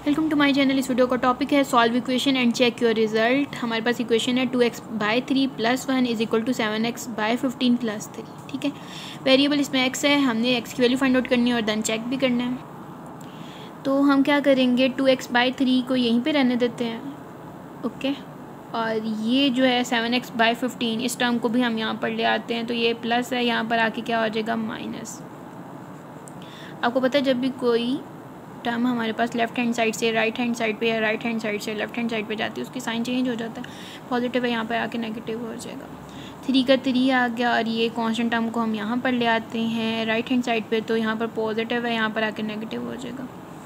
Welcome to my channel. इस video का topic है solve equation and check your result. हमारे पास इक्वेशन है 2x/3 + 1 = 7x/15 + 3। ठीक है, वेरिएबल इसमें x है, हमने x की वैल्यू फाइंड आउट करनी है और देन चेक भी करना है। तो हम क्या करेंगे, 2x/3 को यहीं पे रहने देते हैं, ओके। और ये जो है 7x/15, इस टर्म को भी हम यहाँ पर ले आते हैं, तो ये प्लस है, यहाँ पर आके क्या हो जाएगा माइनस। आपको पता है जब भी कोई टर्म हमारे पास लेफ्ट हैंड साइड से राइट हैंड साइड पे या राइट हैंड साइड से लेफ्ट हैंड साइड पे जाती है, उसकी साइन चेंज हो जाता है, पॉजिटिव है यहाँ पर आके नेगेटिव हो जाएगा। 3 का 3 आ गया और ये कांस्टेंट टर्म को हम यहाँ पर ले आते हैं राइट हैंड साइड पे, तो यहाँ पर पॉजिटिव है, यहाँ पर आके नेगेटिव हो जाएगा।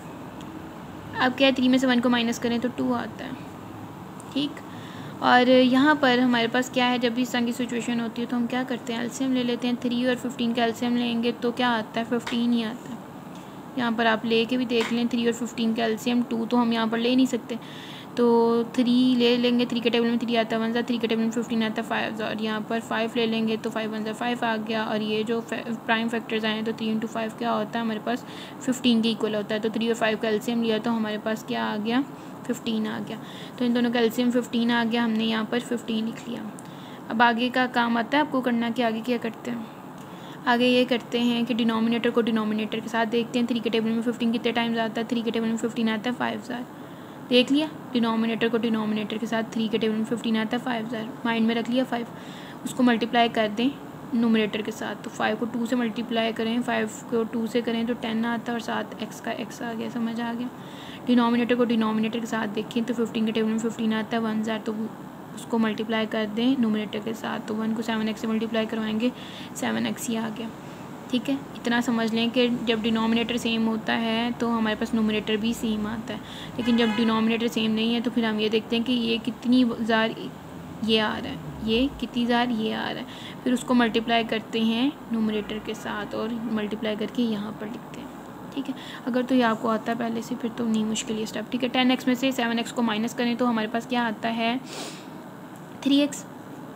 अब क्या है, 3 में से 1 को माइनस करें तो 2 आता है, ठीक। और यहाँ पर हमारे पास क्या है, जब भी इस तरह की सिचुएशन होती है तो हम क्या करते हैं, एलसीएम ले लेते हैं। 3 और 15 का एलसीएम लेंगे तो क्या आता है, 15 ही आता है। यहाँ पर आप ले के भी देख लें, 3 और 15 का एलसीएम 2 तो हम यहाँ पर ले नहीं सकते, तो 3 ले लेंगे। 3 के टेबल में 3 आता है 1 ज़ा, 3 के टेबल में 15 आता है 5 ज़ा, और यहाँ पर 5 ले लेंगे तो 5 1 ज़ा 5 आ गया। और ये जो प्राइम फैक्टर्स आए हैं तो 3 × 5 क्या होता है, हमारे पास 15 के इक्वल होता है। तो 3 और 5 का एलसीएम लिया तो हमारे पास क्या आ गया, 15 आ गया। तो इन दोनों का एलसीएम 15 आ गया, हमने यहाँ पर 15 लिख लिया। अब आगे का काम आता है आपको करना कि आगे क्या करते हैं। आगे ये करते हैं कि डिनोमिनेटर को डिनोमिनेटर के साथ देखते हैं। 3 के टेबल में 15 कितने टाइम्स आता है, 3 के टेबल में 15 आता है 5000। देख लिया, डिनोमिनेटर को डिनोमिनेटर के साथ 3 के टेबल में 15 आता है 5000, माइंड में रख लिया 5। उसको मल्टीप्लाई कर दें नोमिनेटर के साथ, तो 5 को 2 से मल्टीप्लाई करें, 5 को 2 से करें तो 10 आता है और साथ x का x आ गया, समझ आ गया। डिनोमिनेटर को डिनोमिनेटर के साथ देखें तो 15 के टेबल में 15 आता है 1000, तो उसको मल्टीप्लाई कर दें नोमिनेटर के साथ, तो 1 को 7x से मल्टीप्लाई करवाएंगे 7x ही आ गया, ठीक है। इतना समझ लें कि जब डिनोमिनेटर सेम होता है तो हमारे पास नोमिनेटर भी सेम आता है, लेकिन जब डिनोमिनेटर सेम नहीं है तो फिर हम ये देखते हैं कि ये कितनी ज़ार ये आ रहा है, ये कितनी ज़ार ये आ रहा है, फिर उसको मल्टीप्लाई करते हैं नोमिनेटर के साथ और मल्टीप्लाई करके यहाँ पर लिखते हैं, ठीक है। अगर तो ये आपको आता है पहले से फिर तो नहीं मुश्किल ये स्टेप, ठीक है। 10x में से 7x को माइनस करें तो हमारे पास क्या आता है 3x,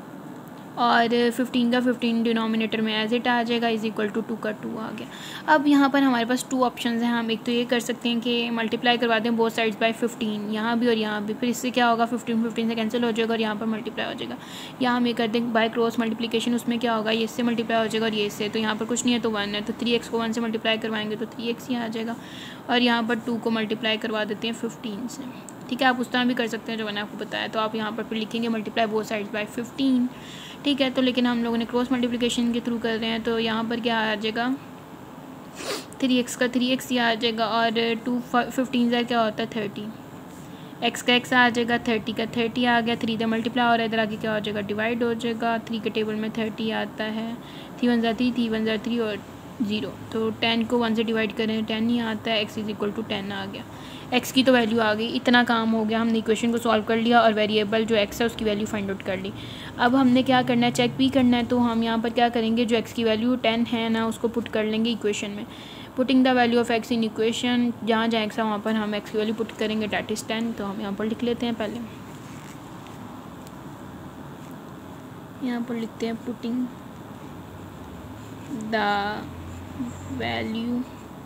और 15 का 15 डिनोमिनेटर में एज इट आ जाएगा, = 2 का 2 आ गया। अब यहाँ पर हमारे पास 2 ऑप्शंस हैं। हम एक तो ये कर सकते हैं कि मल्टीप्लाई करवा दें बोथ साइड्स बाय 15, यहाँ भी और यहाँ भी, फिर इससे क्या होगा 15 से कैंसिल हो जाएगा और यहाँ पर मल्टीप्लाई हो जाएगा। या हम ये कर दें बाय क्रॉस मल्टीप्लिकेशन, उसमें क्या होगा, ये इससे मल्टीप्लाई हो जाएगा और ये इससे, तो यहाँ पर कुछ नहीं है तो 1 है, तो 3x को 1 से मल्टीप्लाई करवाएंगे तो 3x ही आ जाएगा। और यहाँ पर 2 को मल्टीप्लाई करवा देते हैं 15 से, ठीक है। आप उस तरह भी कर सकते हैं जो मैंने आपको बताया। तो आप यहाँ पर फिर लिखेंगे मल्टीप्लाई बोथ साइड्स बाय 15, ठीक है। तो लेकिन हम लोगों ने क्रॉस मल्टीप्लिकेशन के थ्रू कर रहे हैं, तो यहाँ पर क्या आ जाएगा 3x का 3x ही आ जाएगा, और 15 क्या होता है 30, x का x आ जाएगा, 30 का 30 आ गया, 3 से मल्टीप्लाई हो रहा है, इधर आगे क्या हो जाएगा डिवाइड हो जाएगा। 3 के टेबल में 30 आता है, 3 1 ज़ा 3, 3 1 ज़ा 3 और 0, तो 10 को 1 से डिवाइड करें 10 ही आता है, x = 10 आ गया। x की तो वैल्यू आ गई, इतना काम हो गया, हमने इक्वेशन को सॉल्व कर लिया और वेरिएबल जो x है उसकी वैल्यू फाइंड आउट कर ली। अब हमने क्या करना है, चेक भी करना है, तो हम यहाँ पर क्या करेंगे, जो x की वैल्यू 10 है ना, उसको पुट कर लेंगे इक्वेशन में। Putting the value of x in equation, जहाँ जहाँ x है वहाँ पर हम x की वैल्यू पुट करेंगे, डेट इज़ 10। तो हम यहाँ पर लिख लेते हैं, पहले यहाँ पर लिखते हैं पुटिंग द वैल्यू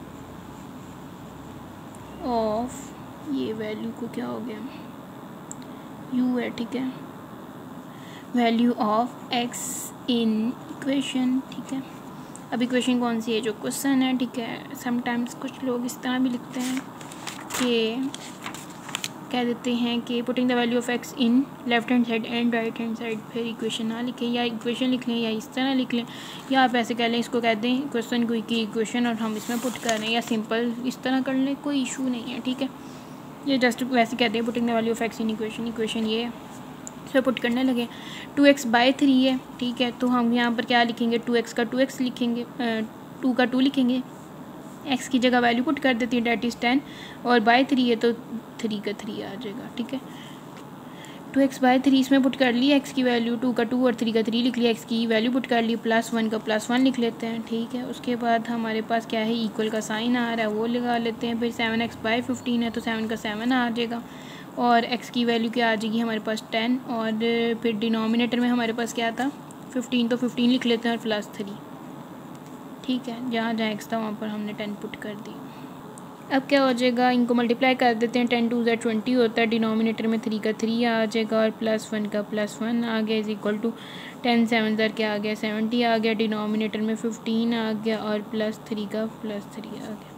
ऑफ, ये वैल्यू को क्या हो गया u है, ठीक है, value of x in equation, ठीक है। अब इक्वेशन कौन सी है, जो क्वेश्चन है, ठीक है। समटाइम्स कुछ लोग इस तरह भी लिखते हैं कि कह देते हैं कि putting the value of x in left hand side and right hand side, फिर इक्वेशन ना लिखें, या इक्वेशन लिख लें, या इस तरह लिख लें, या आप ऐसे कह लें, इसको कह दें क्वेश्चन को की इक्वेशन और हम इसमें पुट कर रहे हैं, या सिंपल इस तरह कर लें, कोई इशू नहीं है, ठीक है। ये जस्ट वैसे कहते हैं putting the value of x in equation, equation ये है, इसमें पुट करने लगे। 2x/3 है, ठीक है, तो हम यहाँ पर क्या लिखेंगे, 2x का 2x लिखेंगे, 2 का 2 लिखेंगे, x की जगह वैल्यू पुट कर देती है, डेट इज़ 10, और बाय 3 है तो 3 का 3 आ जाएगा, ठीक है। 2x/3 इसमें पुट कर ली x की वैल्यू, 2 का 2 और 3 का 3 लिख लिया, x की वैल्यू पुट कर ली, +1 का +1 लिख लेते हैं, ठीक है। उसके बाद हमारे पास क्या है, इक्वल का साइन आ रहा है, वो लगा लेते हैं। फिर 7x/15 है तो 7 का 7 आ जाएगा, और x की वैल्यू क्या आ जाएगी हमारे पास 10, और फिर डिनोमिनेटर में हमारे पास क्या था 15, तो 15 लिख लेते हैं और +3, ठीक है। जहाँ जहाँ x था वहाँ पर हमने 10 पुट कर दी। अब क्या हो जाएगा, इनको मल्टीप्लाई कर देते हैं। 10 2 20 होता है, डिनोमिनेटर में 3 का 3 आ जाएगा और +1 का +1 आ गया, इज इक्वल टू 10 7 क्या आ गया 70 आ गया, डिनोमिनेटर में 15 आ गया और +3 का +3 आ गया।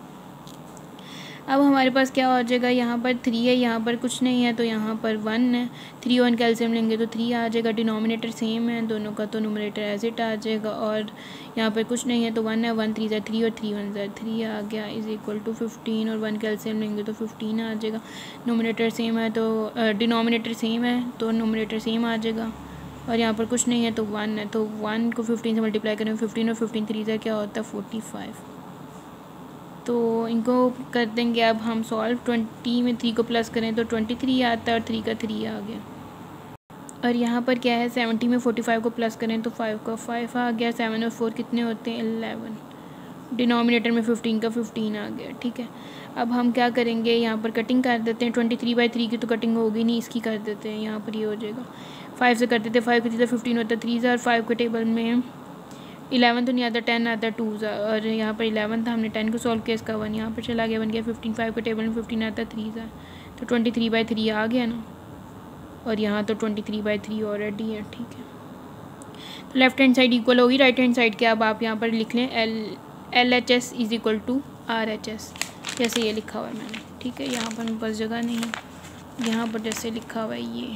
अब हमारे पास क्या हो जाएगा, यहाँ पर 3 है, यहाँ पर कुछ नहीं है तो यहाँ पर 1 है। 3 1 कैल्शियम लेंगे तो 3 आ जाएगा, डिनोमिनेटर सेम है दोनों का तो न्यूमरेटर एज इट आ जाएगा और यहाँ पर कुछ नहीं है तो 1 है। 1 3 3 और 3 1 3 आ गया, इज इक्वल टू 15 और 1 कैल्शियम लेंगे तो 15 आ जाएगा। न्यूमरेटर सेम है तो डिनोमिनेटर सेम है तो न्यूमरेटर सेम आ जाएगा और यहाँ पर कुछ नहीं है तो 1 है, तो 1 को 15 से मल्टीप्लाई करें 15 और 15 3 क्या होता है 45। तो इनको कर देंगे अब हम सॉल्व। 20 में 3 को प्लस करें तो 23 आता है और 3 का 3 आ गया। और यहाँ पर क्या है 70 में 45 को प्लस करें तो 5 का 5 आ गया। 7 और 4 कितने होते हैं 11। डिनोमिनेटर में 15 का 15 आ गया। ठीक है, अब हम क्या करेंगे, यहाँ पर कटिंग कर देते हैं। 23/3 की तो कटिंग होगी नहीं, इसकी कर देते हैं। यहाँ पर ये हो जाएगा 5 से करते थे, 5 की तो 15 होता है 3 और 5 के टेबल में 11 तो नहीं आता, 10 आता है 2 और यहाँ पर 11 था, हमने 10 को सॉल्व किया, इसका 1 यहाँ पर चला गया, बन गया 15। 5 के टेबल में 15 आता है 3 तो 23/3 आ गया ना, और यहाँ तो 23/3 ऑलरेडी है। ठीक है, तो लेफ्ट हैंड साइड इक्वल होगी राइट हैंड साइड के। अब आप यहाँ पर लिख लें LHS is equal to RHS, जैसे ये लिखा हुआ है मैंने। ठीक है, यहाँ पर मेरे पास जगह नहीं है, यहाँ पर जैसे लिखा हुआ है ये।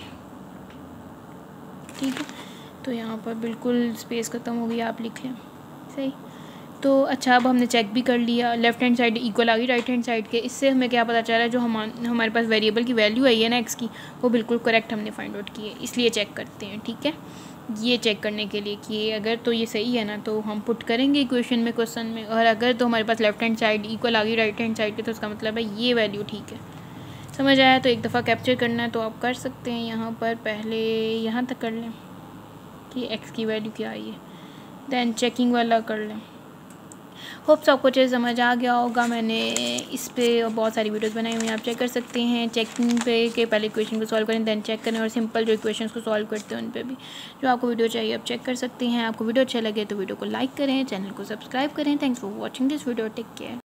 ठीक है, तो यहाँ पर बिल्कुल स्पेस ख़त्म हो गई, आप लिख लें सही। तो अच्छा, अब हमने चेक भी कर लिया, लेफ्ट हैंड साइड इक्वल आ गई राइट हैंड साइड के। इससे हमें क्या पता चल रहा है, जो हमारे पास वेरिएबल की वैल्यू आई है ना x की, वो बिल्कुल करेक्ट हमने फाइंड आउट की है, इसलिए चेक करते हैं। ठीक है, ये चेक करने के लिए कि अगर तो ये सही है ना तो हम पुट करेंगे इक्वेशन में, क्वेश्चन में, और अगर तो हमारे पास लेफ्ट हैंड साइड इक्वल आ गई राइट हैंड साइड के तो उसका मतलब है ये वैल्यू ठीक है। समझ आया? तो एक दफ़ा कैप्चर करना है तो आप कर सकते हैं। यहाँ पर पहले यहाँ तक कर लें कि x की वैल्यू क्या आई है, दैन चेकिंग वाला कर लें। होप्स आपको अच्छे से समझ आ गया होगा। मैंने इस पे बहुत सारी वीडियोस बनाई हुई हैं, आप चेक कर सकते हैं। चेकिंग पे के पहले इक्वेशन को सॉल्व करें, दैन चेक करें, और सिंपल जो इक्वेशंस को सॉल्व करते हैं उन पे भी जो आपको वीडियो चाहिए आप चेक कर सकते हैं। आपको वीडियो अच्छा लगे तो वीडियो को लाइक करें, चैनल को सब्सक्राइब करें। Thanks for watching this video, take care.